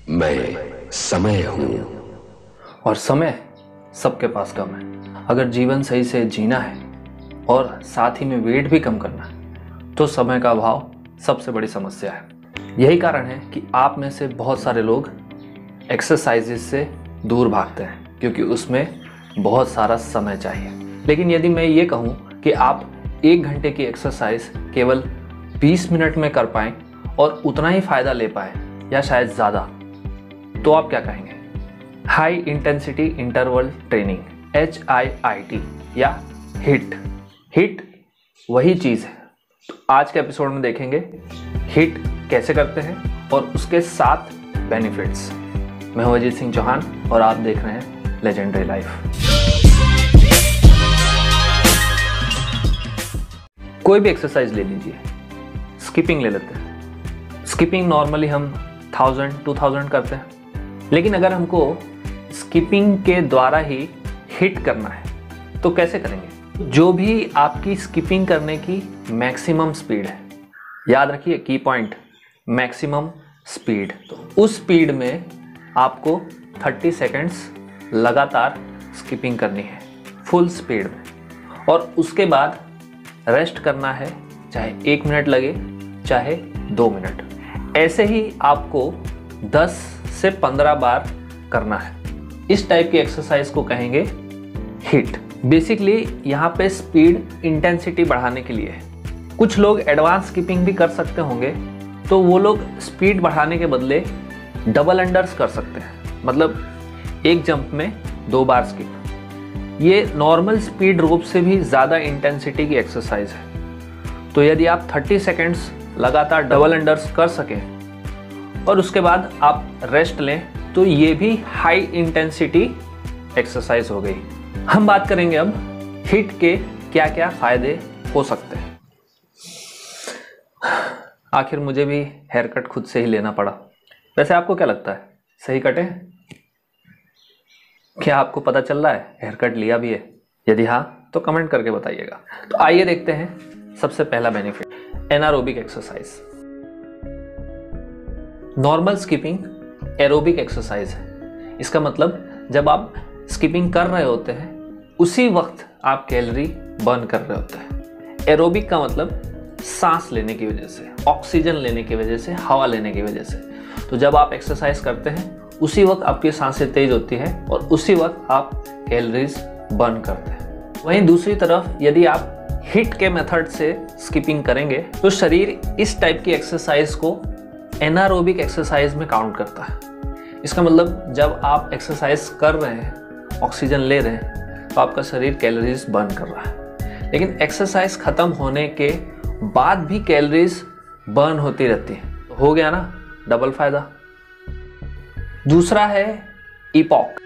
मैं समय हूं और समय सबके पास कम है। अगर जीवन सही से जीना है और साथ ही में वेट भी कम करना है तो समय का अभाव सबसे बड़ी समस्या है। यही कारण है कि आप में से बहुत सारे लोग एक्सरसाइजेज से दूर भागते हैं क्योंकि उसमें बहुत सारा समय चाहिए। लेकिन यदि मैं ये कहूँ कि आप 1 घंटे की एक्सरसाइज केवल 20 मिनट में कर पाएँ और उतना ही फायदा ले पाए या शायद ज़्यादा, तो आप क्या कहेंगे? High intensity interval training HIIT या हिट वही चीज़ है। तो आज के एपिसोड में देखेंगे हिट कैसे करते हैं और उसके 7 बेनिफिट्स। मैं हूं अजीत सिंह चौहान और आप देख रहे हैं लेजेंडरी लाइफ। कोई भी एक्सरसाइज ले लीजिए, स्किपिंग ले लेते हैं। स्किपिंग नॉर्मली हम 1000-2000 करते हैं, लेकिन अगर हमको स्किपिंग के द्वारा ही हिट करना है तो कैसे करेंगे? जो भी आपकी स्किपिंग करने की मैक्सिमम स्पीड है, याद रखिए की पॉइंट, मैक्सिमम स्पीड। तो उस स्पीड में आपको 30 सेकेंड्स लगातार स्किपिंग करनी है फुल स्पीड में, और उसके बाद रेस्ट करना है, चाहे 1 मिनट लगे चाहे 2 मिनट। ऐसे ही आपको 10 से 15 बार करना है। इस टाइप की एक्सरसाइज को कहेंगे हिट। बेसिकली यहाँ पे स्पीड इंटेंसिटी बढ़ाने के लिए है। कुछ लोग एडवांस स्किपिंग भी कर सकते होंगे, तो वो लोग स्पीड बढ़ाने के बदले डबल अंडर्स कर सकते हैं, मतलब एक जंप में 2 बार स्किप। ये नॉर्मल स्पीड रोप से भी ज़्यादा इंटेंसिटी की एक्सरसाइज है। तो यदि आप 30 सेकेंड्स लगातार डबल अंडर्स कर सकें और उसके बाद आप रेस्ट लें तो ये भी हाई इंटेंसिटी एक्सरसाइज हो गई। हम बात करेंगे अब हिट के क्या क्या फायदे हो सकते हैं। आखिर मुझे भी हेयर कट खुद से ही लेना पड़ा। वैसे आपको क्या लगता है, सही कटे? क्या आपको पता चल रहा है हेयर कट लिया भी है? यदि हाँ तो कमेंट करके बताइएगा। तो आइए देखते हैं सबसे पहला benefit, anaerobic exercise. Normal skipping aerobic exercise है। इसका मतलब जब आप स्किपिंग कर रहे होते हैं उसी वक्त आप कैलोरी बर्न कर रहे होते हैं। एरोबिक का मतलब सांस लेने की वजह से, ऑक्सीजन लेने की वजह से, हवा लेने की वजह से। तो जब आप एक्सरसाइज करते हैं उसी वक्त आपकी सांसें तेज होती है और उसी वक्त आप कैलोरीज बर्न करते हैं। वहीं दूसरी तरफ यदि आप हिट के मेथड से स्किपिंग करेंगे तो शरीर इस टाइप की एक्सरसाइज को एनारोबिक एक्सरसाइज में काउंट करता है। इसका मतलब जब आप एक्सरसाइज कर रहे हैं, ऑक्सीजन ले रहे हैं, तो आपका शरीर कैलोरीज बर्न कर रहा है। लेकिन एक्सरसाइज खत्म होने के बाद भी कैलोरीज बर्न होती रहती है। तो हो गया ना डबल फायदा। दूसरा है इपॉक।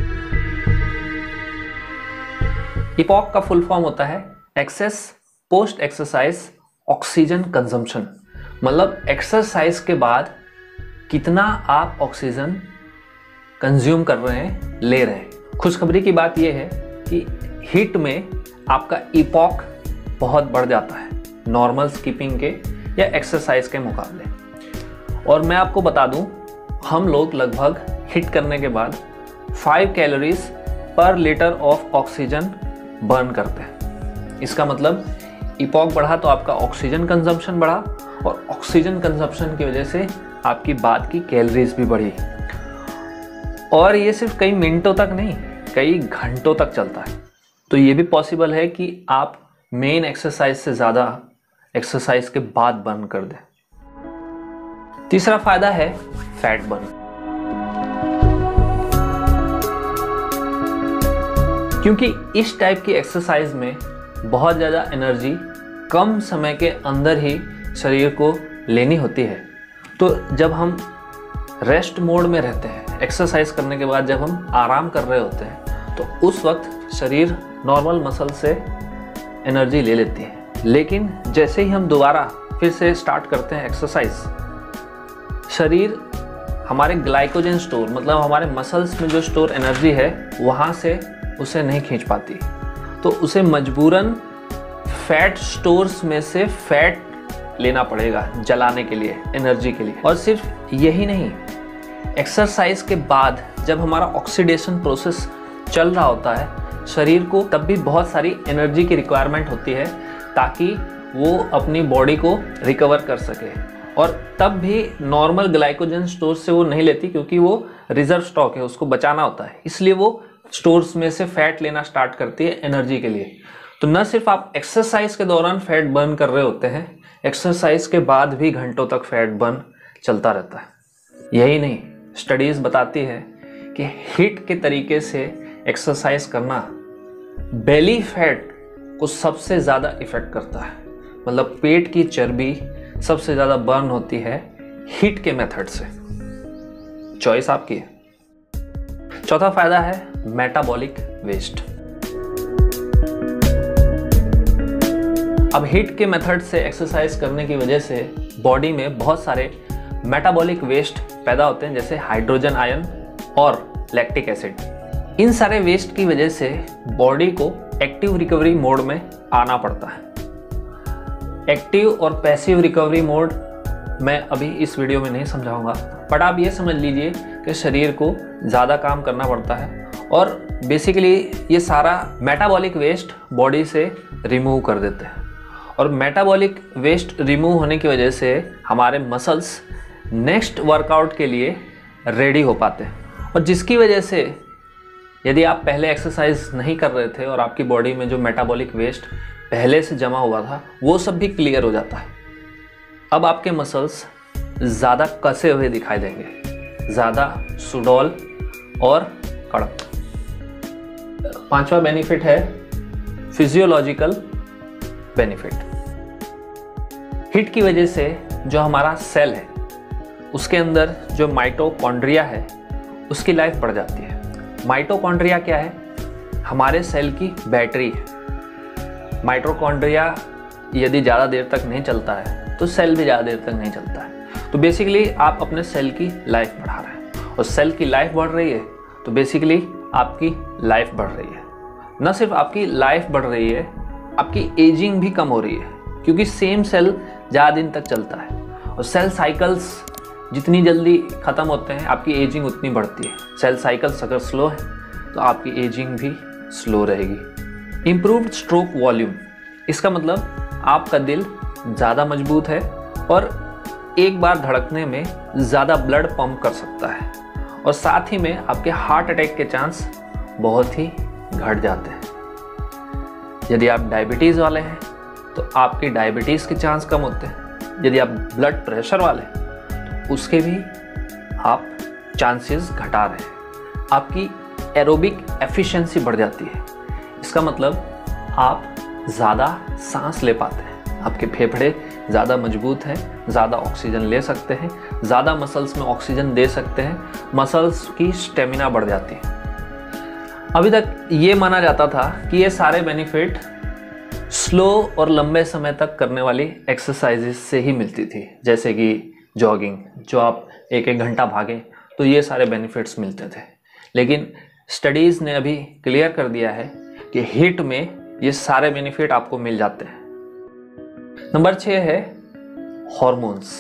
इपॉक का फुल फॉर्म होता है excess post exercise oxygen consumption. मतलब एक्सरसाइज के बाद कितना आप ऑक्सीजन कंज्यूम कर रहे हैं, ले रहे हैं। खुशखबरी की बात यह है कि हिट में आपका इपॉक बहुत बढ़ जाता है नॉर्मल स्किपिंग के या एक्सरसाइज के मुकाबले। और मैं आपको बता दूं, हम लोग लगभग हिट करने के बाद 5 कैलोरीज पर लीटर ऑफ ऑक्सीजन बर्न करते हैं। इसका मतलब इपॉक बढ़ा तो आपका ऑक्सीजन कंजम्पशन बढ़ा, और ऑक्सीजन कंजम्पशन की वजह से आपकी बाद की कैलोरीज भी बढ़ी। और ये सिर्फ कई मिनटों तक नहीं, कई घंटों तक चलता है। तो ये भी पॉसिबल है कि आप मेन एक्सरसाइज से ज़्यादा एक्सरसाइज के बाद बर्न कर दें। तीसरा फायदा है फैट बर्न। क्योंकि इस टाइप की एक्सरसाइज में बहुत ज़्यादा एनर्जी कम समय के अंदर ही शरीर को लेनी होती है। तो जब हम रेस्ट मोड में रहते हैं, एक्सरसाइज करने के बाद जब हम आराम कर रहे होते हैं, तो उस वक्त शरीर नॉर्मल मसल से एनर्जी ले लेती है। लेकिन जैसे ही हम दोबारा फिर से स्टार्ट करते हैं एक्सरसाइज, शरीर हमारे ग्लाइकोजन स्टोर, मतलब हमारे मसल्स में जो स्टोर एनर्जी है, वहाँ से उसे नहीं खींच पाती। तो उसे मजबूरन फैट स्टोर्स में से फैट लेना पड़ेगा जलाने के लिए, एनर्जी के लिए। और सिर्फ यही नहीं, एक्सरसाइज के बाद जब हमारा ऑक्सीडेशन प्रोसेस चल रहा होता है शरीर को, तब भी बहुत सारी एनर्जी की रिक्वायरमेंट होती है ताकि वो अपनी बॉडी को रिकवर कर सके। और तब भी नॉर्मल ग्लाइकोजन स्टोर से वो नहीं लेती, क्योंकि वो रिजर्व स्टॉक है, उसको बचाना होता है, इसलिए वो स्टोर्स में से फैट लेना स्टार्ट करती है एनर्जी के लिए। तो न सिर्फ आप एक्सरसाइज के दौरान फैट बर्न कर रहे होते हैं, एक्सरसाइज के बाद भी घंटों तक फैट बर्न चलता रहता है। यही नहीं, स्टडीज बताती है कि हिट के तरीके से एक्सरसाइज करना बेली फैट को सबसे ज़्यादा इफेक्ट करता है। मतलब पेट की चर्बी सबसे ज़्यादा बर्न होती है हिट के मेथड से। चॉइस आपकी है। चौथा फायदा है मेटाबॉलिक वेस्ट। अब हिट के मेथड से एक्सरसाइज करने की वजह से बॉडी में बहुत सारे मेटाबॉलिक वेस्ट पैदा होते हैं, जैसे हाइड्रोजन आयन और लैक्टिक एसिड। इन सारे वेस्ट की वजह से बॉडी को एक्टिव रिकवरी मोड में आना पड़ता है। एक्टिव और पैसिव रिकवरी मोड मैं अभी इस वीडियो में नहीं समझाऊंगा, बट आप ये समझ लीजिए कि शरीर को ज़्यादा काम करना पड़ता है और बेसिकली ये सारा मेटाबॉलिक वेस्ट बॉडी से रिमूव कर देते हैं। और मेटाबॉलिक वेस्ट रिमूव होने की वजह से हमारे मसल्स नेक्स्ट वर्कआउट के लिए रेडी हो पाते हैं, और जिसकी वजह से यदि आप पहले एक्सरसाइज नहीं कर रहे थे और आपकी बॉडी में जो मेटाबॉलिक वेस्ट पहले से जमा हुआ था वो सब भी क्लियर हो जाता है। अब आपके मसल्स ज़्यादा कसे हुए दिखाई देंगे, ज़्यादा सुडौल और कड़क। पांचवा बेनिफिट है फिजियोलॉजिकल बेनिफिट। हिट की वजह से जो हमारा सेल है उसके अंदर जो माइटोकॉन्ड्रिया है उसकी लाइफ बढ़ जाती है। माइटोकॉन्ड्रिया क्या है? हमारे सेल की बैटरी है। माइटोकॉन्ड्रिया यदि ज़्यादा देर तक नहीं चलता है तो सेल भी ज़्यादा देर तक नहीं चलता है। तो बेसिकली आप अपने सेल की लाइफ बढ़ा रहे हैं, और सेल की लाइफ बढ़ रही है तो बेसिकली आपकी लाइफ बढ़ रही है। न सिर्फ आपकी लाइफ बढ़ रही है, आपकी एजिंग भी कम हो रही है, क्योंकि सेम सेल ज़्यादा दिन तक चलता है, और सेल साइकिल्स जितनी जल्दी ख़त्म होते हैं आपकी एजिंग उतनी बढ़ती है। सेल साइकिल्स अगर स्लो है तो आपकी एजिंग भी स्लो रहेगी। इम्प्रूव्ड स्ट्रोक वॉल्यूम, इसका मतलब आपका दिल ज़्यादा मजबूत है और एक बार धड़कने में ज़्यादा ब्लड पंप कर सकता है, और साथ ही में आपके हार्ट अटैक के चांस बहुत ही घट जाते हैं। यदि आप डायबिटीज़ वाले हैं तो आपकी डायबिटीज़ के चांस कम होते हैं। यदि आप ब्लड प्रेशर वाले हैं तो उसके भी आप चांसेस घटा रहे हैं। आपकी एरोबिक एफिशिएंसी बढ़ जाती है। इसका मतलब आप ज़्यादा सांस ले पाते हैं, आपके फेफड़े ज़्यादा मजबूत हैं, ज़्यादा ऑक्सीजन ले सकते हैं, ज़्यादा मसल्स में ऑक्सीजन दे सकते हैं, मसल्स की स्टेमिना बढ़ जाती है। अभी तक ये माना जाता था कि ये सारे बेनिफिट स्लो और लंबे समय तक करने वाली एक्सरसाइजेस से ही मिलती थी, जैसे कि जॉगिंग, जो आप एक घंटा भागें तो ये सारे बेनिफिट्स मिलते थे। लेकिन स्टडीज़ ने अभी क्लियर कर दिया है कि हिट में ये सारे बेनिफिट आपको मिल जाते हैं। नंबर 6 है हॉर्मोन्स।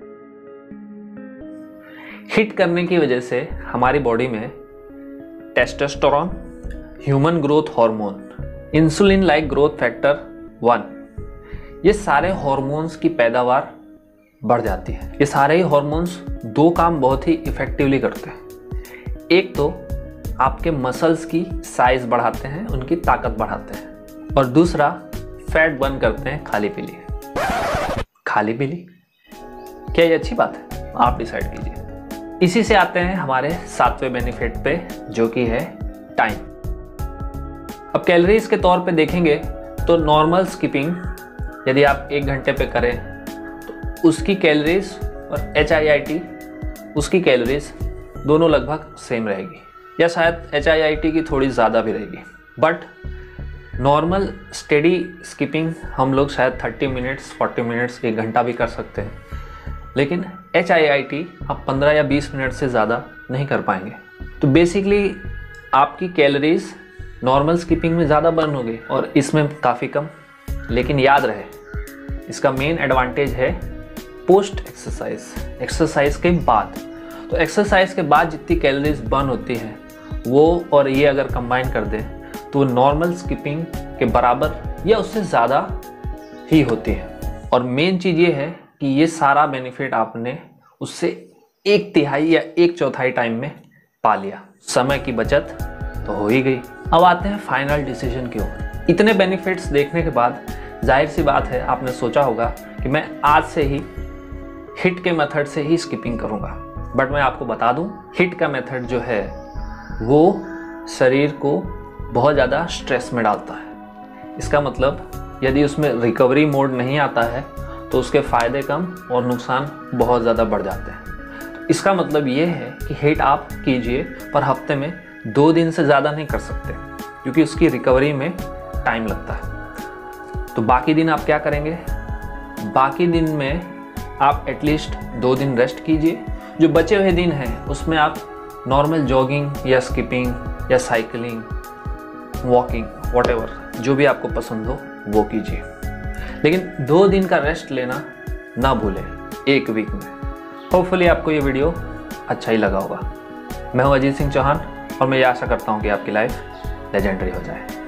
हिट करने की वजह से हमारी बॉडी में testosterone, human growth hormone, insulin like growth factor 1, ये सारे हॉर्मोन्स की पैदावार बढ़ जाती है। ये सारे ही हॉर्मोन्स दो काम बहुत ही इफेक्टिवली करते हैं। एक तो आपके मसल्स की साइज बढ़ाते हैं, उनकी ताकत बढ़ाते हैं, और दूसरा फैट बर्न करते हैं खाली पीली। खाली पीली क्या ये अच्छी बात है? आप डिसाइड कीजिए। इसी से आते हैं हमारे 7वें बेनिफिट पे, जो कि है टाइम। अब कैलोरीज के तौर पे देखेंगे तो नॉर्मल स्किपिंग यदि आप 1 घंटे पे करें तो उसकी कैलोरीज और HIIT उसकी कैलोरीज दोनों लगभग सेम रहेगी, या शायद HIIT की थोड़ी ज़्यादा भी रहेगी। बट नॉर्मल स्टेडी स्किपिंग हम लोग शायद 30 मिनट्स, 40 मिनट्स, 1 घंटा भी कर सकते हैं, लेकिन HIIT आप 15 या 20 मिनट से ज़्यादा नहीं कर पाएंगे। तो बेसिकली आपकी कैलोरीज नॉर्मल स्किपिंग में ज़्यादा बर्न हो गई और इसमें काफ़ी कम। लेकिन याद रहे, इसका मेन एडवांटेज है पोस्ट एक्सरसाइज, एक्सरसाइज के बाद। तो एक्सरसाइज के बाद जितनी कैलोरीज बर्न होती है वो और ये अगर कंबाइन कर दें तो नॉर्मल स्किपिंग के बराबर या उससे ज़्यादा ही होती है। और मेन चीज़ ये है कि ये सारा बेनिफिट आपने उससे 1/3 या 1/4 टाइम में पा लिया। समय की बचत तो हो ही गई। अब आते हैं फाइनल डिसीजन की ओर। इतने बेनिफिट्स देखने के बाद जाहिर सी बात है आपने सोचा होगा कि मैं आज से ही हिट के मेथड से ही स्किपिंग करूंगा। बट मैं आपको बता दूं, हिट का मेथड जो है वो शरीर को बहुत ज़्यादा स्ट्रेस में डालता है। इसका मतलब यदि उसमें रिकवरी मोड नहीं आता है तो उसके फ़ायदे कम और नुकसान बहुत ज़्यादा बढ़ जाते हैं। तो इसका मतलब ये है कि हिट आप कीजिए पर हफ्ते में 2 दिन से ज़्यादा नहीं कर सकते क्योंकि उसकी रिकवरी में टाइम लगता है। तो बाकी दिन आप क्या करेंगे? बाकी दिन में आप एटलीस्ट 2 दिन रेस्ट कीजिए। जो बचे हुए दिन हैं उसमें आप नॉर्मल जॉगिंग या स्किपिंग या साइकिलिंग, वॉकिंग, व्हाटएवर जो भी आपको पसंद हो वो कीजिए। लेकिन 2 दिन का रेस्ट लेना ना भूलें 1 वीक में। होपफुली आपको ये वीडियो अच्छा ही लगा होगा। मैं हूं अजीत सिंह चौहान और मैं ये आशा करता हूं कि आपकी लाइफ लेजेंडरी हो जाए।